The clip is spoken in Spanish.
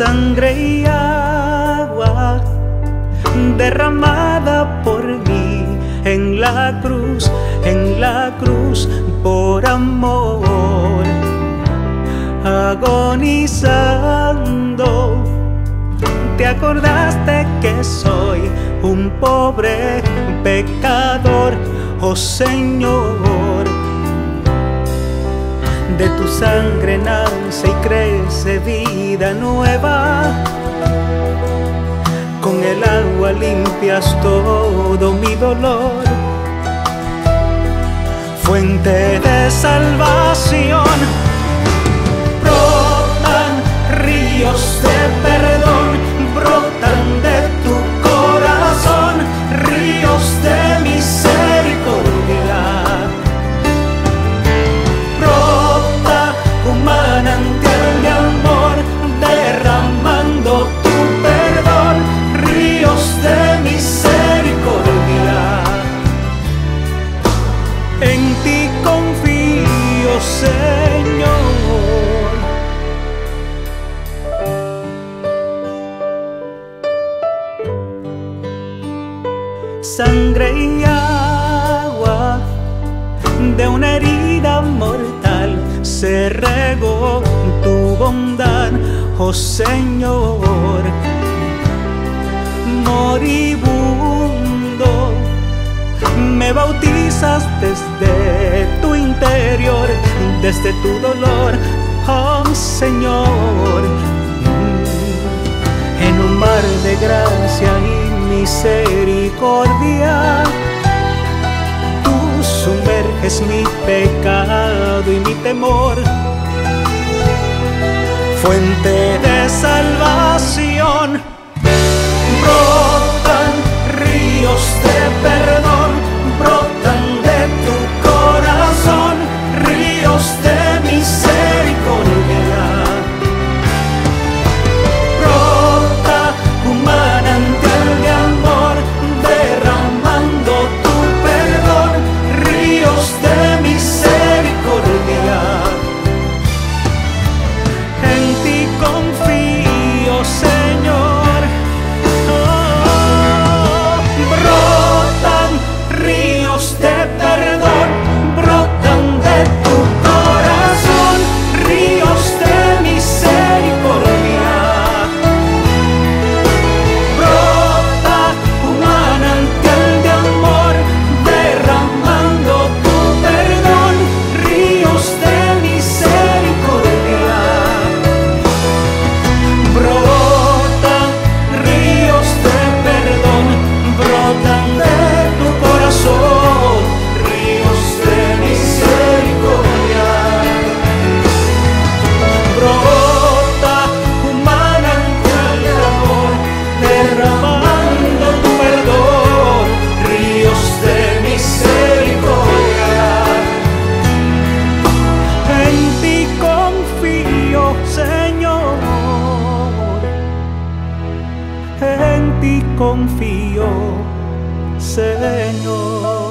sangre y agua derramada por mí en la cruz por amor, agonizando. Te acordaste que soy un pobre pecador, oh Señor. De tu sangre nace y crece vida nueva. Con el agua limpias todo mi dolor. Fuente de salvación, brotan ríos de perdón, brotan de tu corazón, ríos de misericordia. Brota un manantial de amor, derramando tu perdón, ríos de misericordia. En ti confío, Señor. Sangre y agua de una herida mortal se regó tu bondad, oh Señor. Moribundo, me bautizas desde tu interior, desde tu dolor, oh Señor. En un mar de gracia y misericordia, tú sumerges mi pecado y mi temor. Fuente de salvación, brotan ríos de perdón, brotan de tu corazón, ríos de misericordia. Brota un manantial de amor, derramando tu perdón, ríos de misericordia. En ti confío, Señor. Brotan ríos de perdón, brotan de tu corazón, ríos de misericordia. Brota un manantial de amor, derramando tu perdón, ríos de misericordia. Brotan ríos de perdón, brotan de tu corazón, ríos de misericordia. Brota un manantial de amor, derramando tu perdón, ríos de misericordia. En ti confío, Señor. En ti confío, Señor.